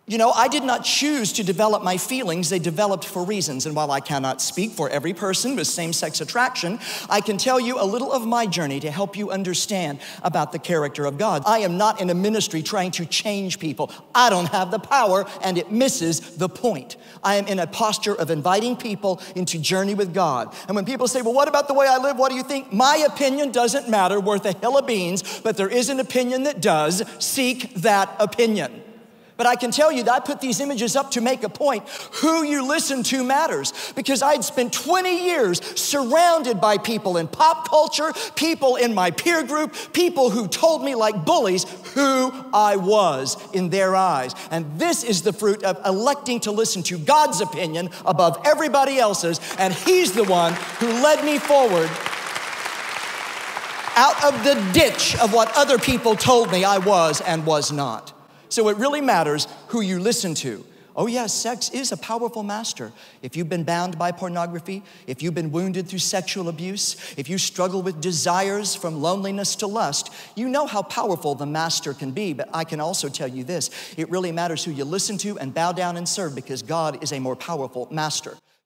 You know, I did not choose to develop my feelings. They developed for reasons. And while I cannot speak for every person with same-sex attraction, I can tell you a little of my journey to help you understand about the character of God. I am not in a ministry trying to change people. I don't have the power, and it misses the point. I am in a posture of inviting people into journey with God. And when people say, well, what about the way I live? What do you think? My opinion doesn't matter worth a hill of beans, but there is an opinion that does. Seek that opinion. But I can tell you that I put these images up to make a point. Who you listen to matters, because I'd spent 20 years surrounded by people in pop culture, people in my peer group, people who told me like bullies who I was in their eyes. And this is the fruit of electing to listen to God's opinion above everybody else's. And He's the one who led me forward out of the ditch of what other people told me I was and was not. So it really matters who you listen to. Oh yes, sex is a powerful master. If you've been bound by pornography, if you've been wounded through sexual abuse, if you struggle with desires from loneliness to lust, you know how powerful the master can be. But I can also tell you this, it really matters who you listen to and bow down and serve, because God is a more powerful master.